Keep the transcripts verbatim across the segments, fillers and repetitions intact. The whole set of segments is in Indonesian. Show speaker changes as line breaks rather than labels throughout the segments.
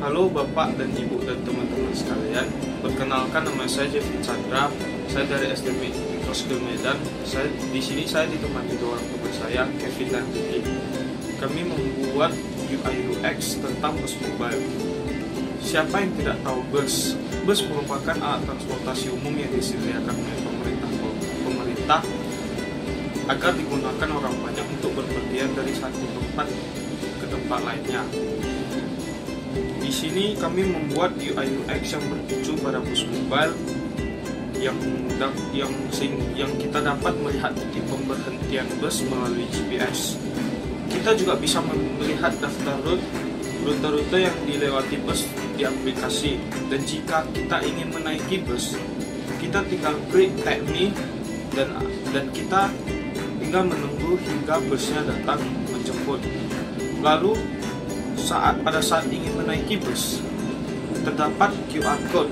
Halo Bapak dan Ibu dan teman-teman sekalian. Perkenalkan, nama saya Jeffrey Chandra. Saya dari S D P Roskil Medan. Saya di sini saya ditemani dua orang teman saya, Kevin dan Ricky. Kami membuat U I U X tentang bus mobile. Siapa yang tidak tahu bus? Bus merupakan alat transportasi umum yang disediakan oleh pemerintah pemerintah agar digunakan orang banyak untuk berpergian dari satu tempat ke tempat lainnya. Di sini kami membuat U I U X yang bertuju pada bus mobile yang yang yang kita dapat melihat titik pemberhentian bus melalui G P S. Kita juga bisa melihat daftar rute rute-rute yang dilewati bus di aplikasi. Dan jika kita ingin menaiki bus, kita tinggal klik Take Me dan dan kita tinggal menunggu hingga busnya datang menjemput. Lalu saat pada saat ingin menaiki bus, terdapat Q R code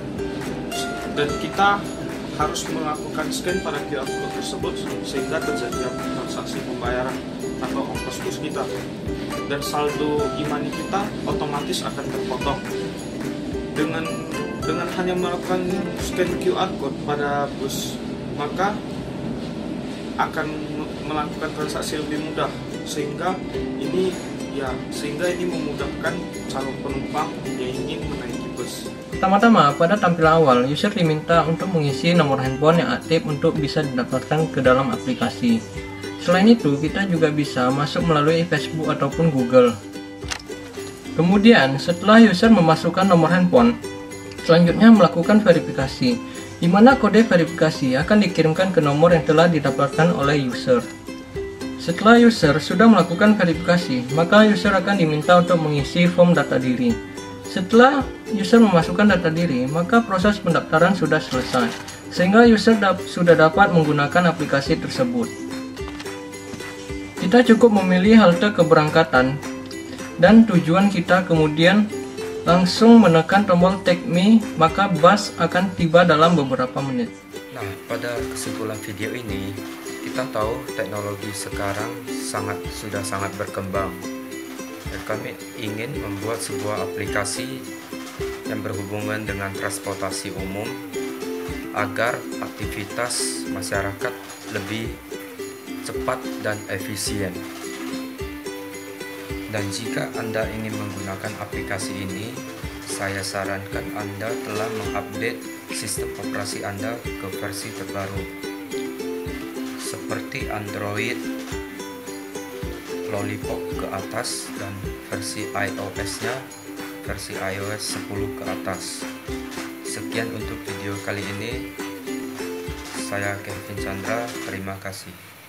dan kita harus melakukan scan pada Q R code tersebut sehingga terjadi transaksi pembayaran atau ongkos bus kita, dan saldo e-money kita otomatis akan terpotong. Dengan dengan hanya melakukan scan Q R code pada bus, maka akan melakukan transaksi lebih mudah, sehingga ini ya sehingga ini memudahkan calon penumpang yang ingin menaiki bus.
Pertama-tama, pada tampilan awal, user diminta untuk mengisi nomor handphone yang aktif untuk bisa didaftarkan ke dalam aplikasi. Selain itu, kita juga bisa masuk melalui Facebook ataupun Google. Kemudian, setelah user memasukkan nomor handphone, selanjutnya melakukan verifikasi, di mana kode verifikasi akan dikirimkan ke nomor yang telah didapatkan oleh user. Setelah user sudah melakukan verifikasi, maka user akan diminta untuk mengisi form data diri. Setelah user memasukkan data diri, maka proses pendaftaran sudah selesai, sehingga user dap sudah dapat menggunakan aplikasi tersebut. Kita cukup memilih halte keberangkatan dan tujuan kita, kemudian langsung menekan tombol Take Me, maka bus akan tiba dalam beberapa menit.
Nah, pada kesimpulan video ini, kita tahu teknologi sekarang sangat sudah sangat berkembang, dan kami ingin membuat sebuah aplikasi yang berhubungan dengan transportasi umum agar aktivitas masyarakat lebih cepat dan efisien. Dan jika Anda ingin menggunakan aplikasi ini, saya sarankan Anda telah mengupdate sistem operasi Anda ke versi terbaru seperti Android Lollipop ke atas dan versi iOS-nya versi iOS sepuluh ke atas. Sekian untuk video kali ini. Saya Kevin Chandra, terima kasih.